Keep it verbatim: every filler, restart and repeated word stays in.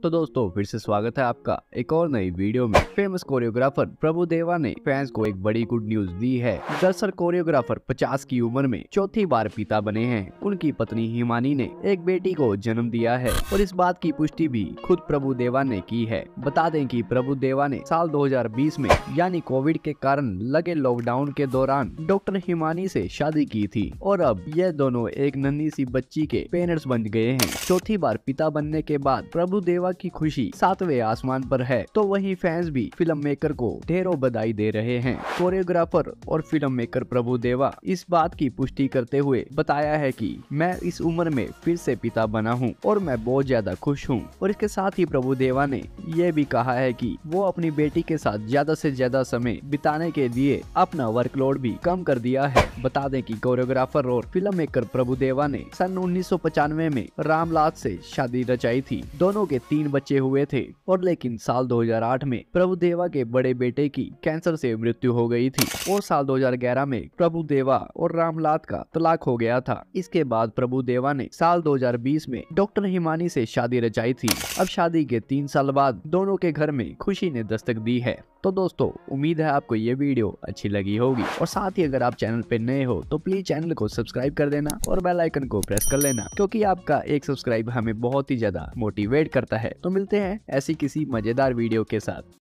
तो दोस्तों फिर से स्वागत है आपका एक और नई वीडियो में। फेमस कोरियोग्राफर प्रभु देवा ने फैंस को एक बड़ी गुड न्यूज दी है। दरअसल कोरियोग्राफर पचास की उम्र में चौथी बार पिता बने हैं। उनकी पत्नी हिमानी ने एक बेटी को जन्म दिया है और इस बात की पुष्टि भी खुद प्रभु देवा ने की है। बता दें कि प्रभु देवा ने साल दो हज़ार बीस में यानी कोविड के कारण लगे लॉकडाउन के दौरान डॉक्टर हिमानी से शादी की थी और अब यह दोनों एक नन्ही सी बच्ची के पेरेंट्स बन गए हैं। चौथी बार पिता बनने के बाद प्रभु देवा की खुशी सातवें आसमान पर है, तो वहीं फैंस भी फिल्म मेकर को ढेरों बधाई दे रहे हैं। कोरियोग्राफर और फिल्म मेकर प्रभु देवा इस बात की पुष्टि करते हुए बताया है कि मैं इस उम्र में फिर से पिता बना हूं और मैं बहुत ज्यादा खुश हूं। और इसके साथ ही प्रभु देवा ने यह भी कहा है कि वो अपनी बेटी के साथ ज्यादा से ज्यादा समय बिताने के लिए अपना वर्कलोड भी कम कर दिया है। बता दें कि कोरियोग्राफर और फिल्म मेकर प्रभु देवा ने सन उन्नीस सौ पचानवे में रामलाल से शादी रचाई थी। दोनों के तीन बच्चे हुए थे और लेकिन साल दो हज़ार आठ में प्रभु देवा के बड़े बेटे की कैंसर से मृत्यु हो गई थी और साल दो हज़ार ग्यारह में प्रभु देवा और रामलाल का तलाक हो गया था। इसके बाद प्रभु देवा ने साल दो हज़ार बीस में डॉक्टर हिमानी से शादी रचाई थी। अब शादी के तीन साल बाद दोनों के घर में खुशी ने दस्तक दी है। तो दोस्तों उम्मीद है आपको ये वीडियो अच्छी लगी होगी और साथ ही अगर आप चैनल पे नए हो तो प्लीज चैनल को सब्सक्राइब कर देना और बेल आइकन को प्रेस कर लेना, क्योंकि आपका एक सब्सक्राइब हमें बहुत ही ज्यादा मोटिवेट करता है। तो मिलते हैं ऐसी किसी मजेदार वीडियो के साथ।